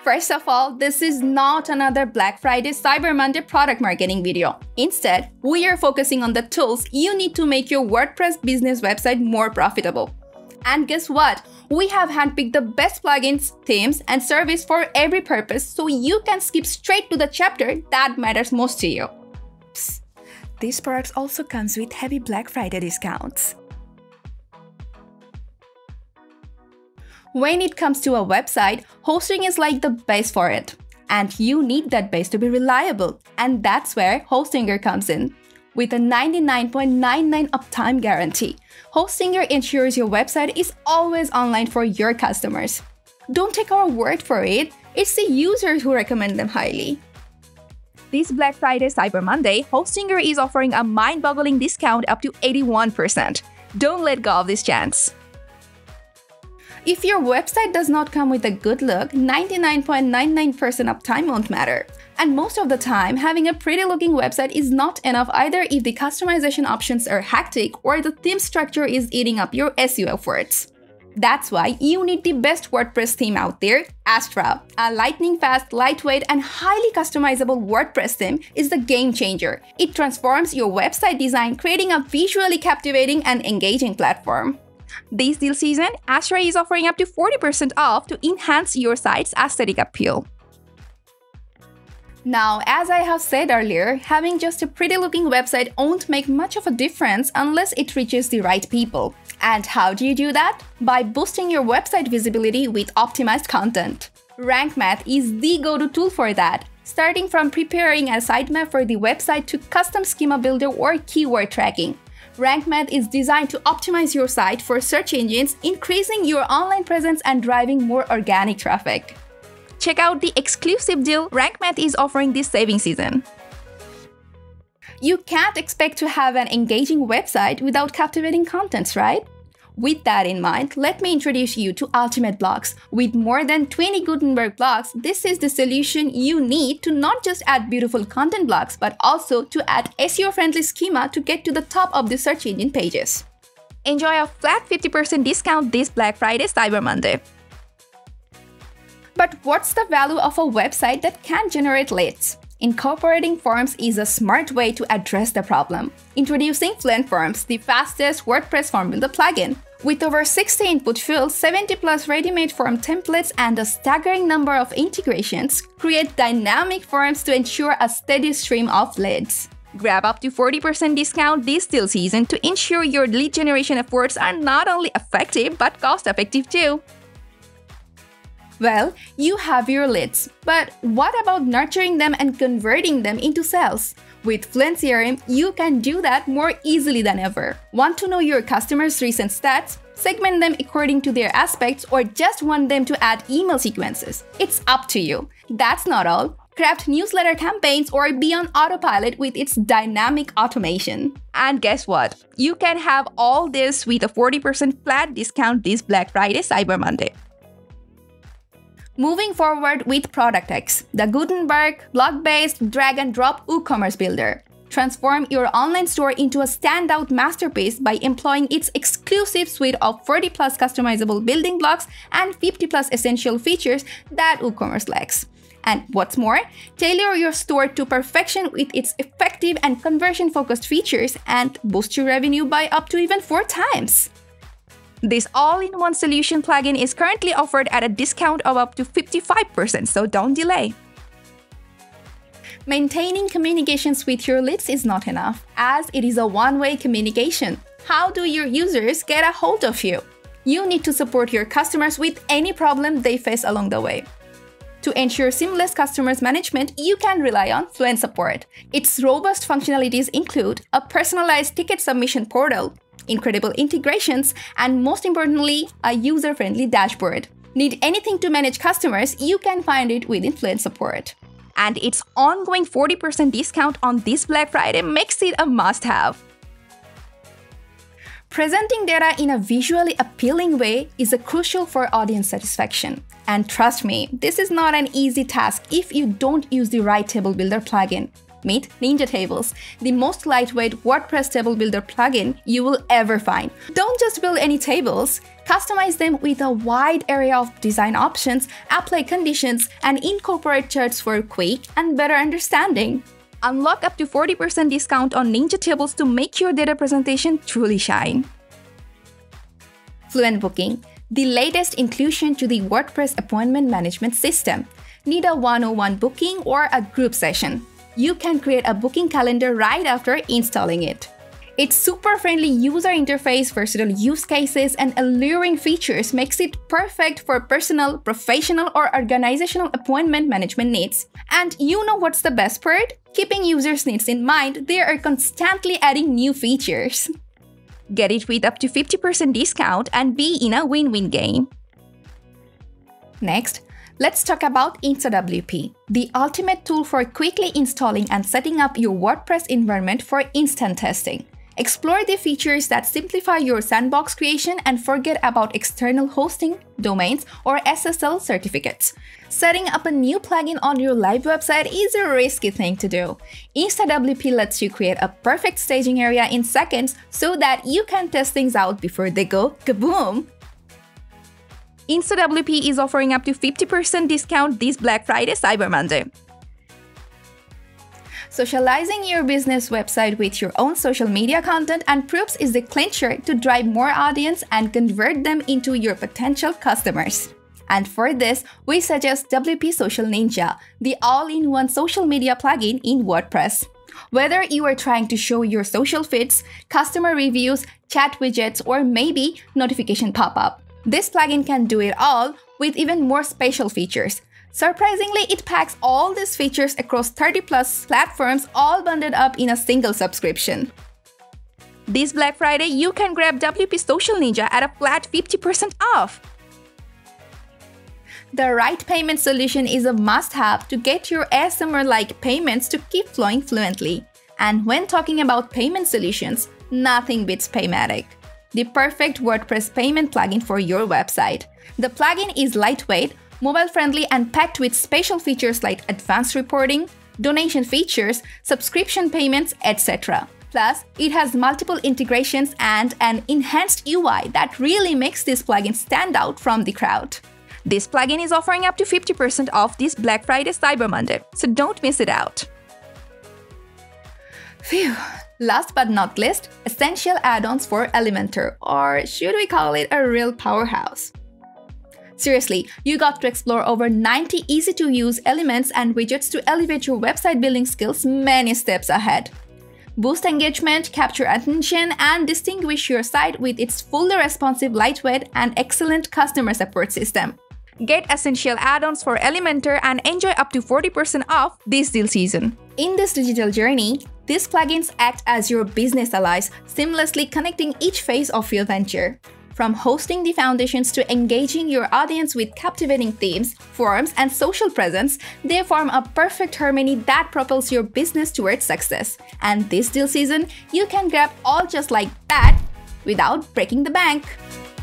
First of all, this is not another Black Friday Cyber Monday product marketing video. Instead, we are focusing on the tools you need to make your WordPress business website more profitable. And guess what? We have handpicked the best plugins, themes, and service for every purpose so you can skip straight to the chapter that matters most to you. Psst. These products also comes with heavy Black Friday discounts. When it comes to a website, hosting is like the base for it. And you need that base to be reliable. And that's where Hostinger comes in. With a 99.99 uptime guarantee, Hostinger ensures your website is always online for your customers. Don't take our word for it, it's the users who recommend them highly. This Black Friday Cyber Monday, Hostinger is offering a mind-boggling discount up to 81%. Don't let go of this chance. If your website does not come with a good look, 99.99% uptime won't matter. And most of the time, having a pretty looking website is not enough either if the customization options are hectic or the theme structure is eating up your SEO efforts. That's why you need the best WordPress theme out there, Astra. A lightning-fast, lightweight, and highly customizable WordPress theme is the game changer. It transforms your website design, creating a visually captivating and engaging platform. This deal season, Astra is offering up to 40% off to enhance your site's aesthetic appeal. Now, as I have said earlier, having just a pretty looking website won't make much of a difference unless it reaches the right people. And how do you do that? By boosting your website visibility with optimized content. Rank Math is the go-to tool for that. Starting from preparing a sitemap for the website to custom schema builder or keyword tracking. Rank Math is designed to optimize your site for search engines, increasing your online presence and driving more organic traffic. Check out the exclusive deal Rank Math is offering this saving season. You can't expect to have an engaging website without captivating contents, right? With that in mind, let me introduce you to Ultimate Blocks. With more than 20 Gutenberg blocks, this is the solution you need to not just add beautiful content blocks, but also to add SEO-friendly schema to get to the top of the search engine pages. Enjoy a flat 50% discount this Black Friday Cyber Monday. But what's the value of a website that can't generate leads? Incorporating forms is a smart way to address the problem. Introducing Fluent Forms, the fastest WordPress form builder plugin. With over 60 input fields, 70+ ready-made form templates, and a staggering number of integrations, create dynamic forms to ensure a steady stream of leads. Grab up to 40% discount this deal season to ensure your lead generation efforts are not only effective but cost-effective too. Well, you have your leads, but what about nurturing them and converting them into sales? With Fluent CRM, you can do that more easily than ever. Want to know your customers' recent stats? Segment them according to their aspects, or just want them to add email sequences? It's up to you. That's not all. Craft newsletter campaigns or be on autopilot with its dynamic automation. And guess what? You can have all this with a 40% flat discount this Black Friday Cyber Monday. Moving forward with Product X, the Gutenberg, blog-based, drag-and-drop WooCommerce builder. Transform your online store into a standout masterpiece by employing its exclusive suite of 40+ customizable building blocks and 50+ essential features that WooCommerce lacks. And what's more, tailor your store to perfection with its effective and conversion-focused features and boost your revenue by up to even 4 times. This all-in-one solution plugin is currently offered at a discount of up to 55%, so don't delay. Maintaining communications with your leads is not enough, as it is a one-way communication. How do your users get a hold of you? You need to support your customers with any problem they face along the way. To ensure seamless customers management, you can rely on Fluent Support. Its robust functionalities include a personalized ticket submission portal, incredible integrations, and most importantly, a user-friendly dashboard. Need anything to manage customers, you can find it within Fluent Support. And its ongoing 40% discount on this Black Friday makes it a must-have. Presenting data in a visually appealing way is crucial for audience satisfaction. And trust me, this is not an easy task if you don't use the right table builder plugin. Meet Ninja Tables, the most lightweight WordPress table builder plugin you will ever find. Don't just build any tables, customize them with a wide array of design options, apply conditions, and incorporate charts for quick and better understanding. Unlock up to 40% discount on Ninja Tables to make your data presentation truly shine. Fluent Booking, the latest inclusion to the WordPress appointment management system. Need a one-on-one booking or a group session? You can create a booking calendar right after installing it. Its super friendly user interface, versatile use cases, and alluring features makes it perfect for personal, professional, or organizational appointment management needs. And you know what's the best part? Keeping users' needs in mind, they are constantly adding new features. Get it with up to 50% discount and be in a win-win game. Next, let's talk about InstaWP, the ultimate tool for quickly installing and setting up your WordPress environment for instant testing. Explore the features that simplify your sandbox creation and forget about external hosting, domains, or SSL certificates. Setting up a new plugin on your live website is a risky thing to do. InstaWP lets you create a perfect staging area in seconds so that you can test things out before they go kaboom! InstaWP is offering up to 50% discount this Black Friday Cyber Monday. Socializing your business website with your own social media content and proofs is the clincher to drive more audience and convert them into your potential customers. And for this, we suggest WP Social Ninja, the all-in-one social media plugin in WordPress. Whether you are trying to show your social feeds, customer reviews, chat widgets, or maybe notification pop-up, this plugin can do it all with even more special features. Surprisingly, it packs all these features across 30+ platforms, all bundled up in a single subscription. This Black Friday, you can grab WP Social Ninja at a flat 50% off. The right payment solution is a must-have to get your ASMR-like payments to keep flowing fluently. And when talking about payment solutions, nothing beats Paymatic, the perfect WordPress payment plugin for your website. The plugin is lightweight, mobile-friendly, and packed with special features like advanced reporting, donation features, subscription payments, etc. Plus, it has multiple integrations and an enhanced UI that really makes this plugin stand out from the crowd. This plugin is offering up to 50% off this Black Friday Cyber Monday, so don't miss it out. Phew! Last but not least, essential add-ons for Elementor, or should we call it a real powerhouse? Seriously, you got to explore over 90 easy-to-use elements and widgets to elevate your website building skills many steps ahead. Boost engagement, capture attention, and distinguish your site with its fully responsive, lightweight, and excellent customer support system. Get essential add-ons for Elementor and enjoy up to 40% off this deal season. In this digital journey, these plugins act as your business allies, seamlessly connecting each phase of your venture. From hosting the foundations to engaging your audience with captivating themes, forums, and social presence, they form a perfect harmony that propels your business towards success. And this deal season, you can grab all just like that without breaking the bank.